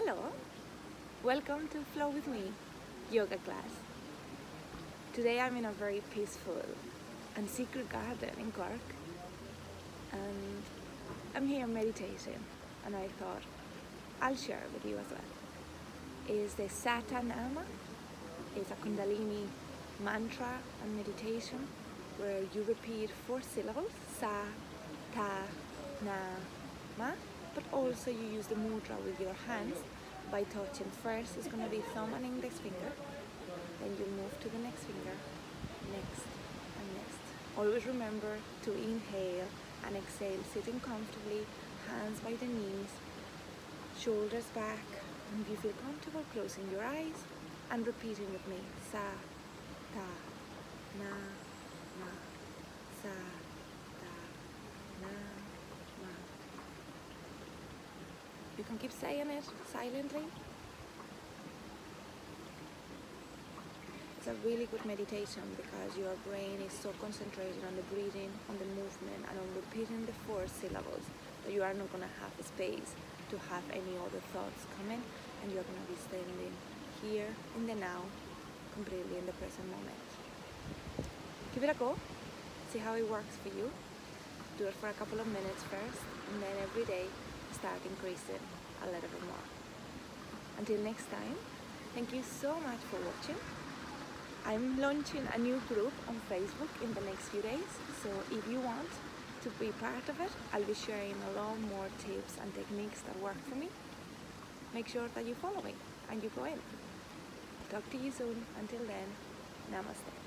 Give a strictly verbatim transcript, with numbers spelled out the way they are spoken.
Hello, welcome to Flow With Me yoga class. Today I'm in a very peaceful and secret garden in Cork, and I'm here meditating, and I thought I'll share with you as well. Is the Saa Taa Naa Maa. It's a Kundalini mantra and meditation where you repeat four syllables, Saa Taa Naa Maa, but also you use the mudra with your hands by touching. First it's going to be thumb and index finger, then you move to the next finger, next and next. Always remember to inhale and exhale, sitting comfortably, hands by the knees, shoulders back, and if you feel comfortable, closing your eyes and repeating with me, Saa Taa Naa Maa, Saa Taa Naa Maa. You can keep saying it silently. It's a really good meditation because your brain is so concentrated on the breathing, on the movement, and on repeating the four syllables that you are not going to have the space to have any other thoughts coming, and you're going to be standing here in the now, completely in the present moment. Give it a go, see how it works for you. Do it for a couple of minutes first, and then every day start increasing a little bit more. Until next time, thank you so much for watching. I'm launching a new group on Facebook in the next few days, so if you want to be part of it, I'll be sharing a lot more tips and techniques that work for me. Make sure that you follow me and you go in. Talk to you soon. Until then, namaste.